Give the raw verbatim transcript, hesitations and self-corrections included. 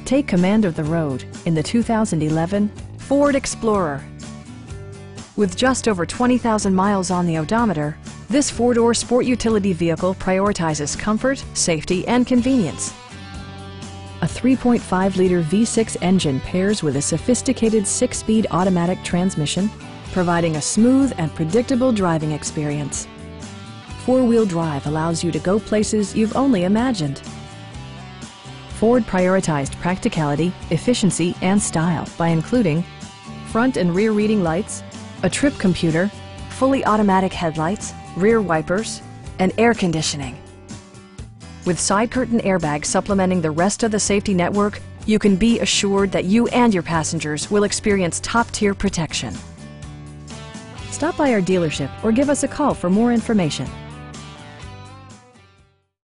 Take command of the road in the two thousand eleven Ford Explorer. With just over twenty thousand miles on the odometer, this four-door sport utility vehicle prioritizes comfort, safety, and convenience. A three point five liter V six engine pairs with a sophisticated six-speed automatic transmission, providing a smooth and predictable driving experience. Four-wheel drive allows you to go places you've only imagined. Ford prioritized practicality, efficiency, and style by including front and rear reading lights, a trip computer, fully automatic headlights, rear wipers, and air conditioning. With side curtain airbags supplementing the rest of the safety network, you can be assured that you and your passengers will experience top-tier protection. Stop by our dealership or give us a call for more information.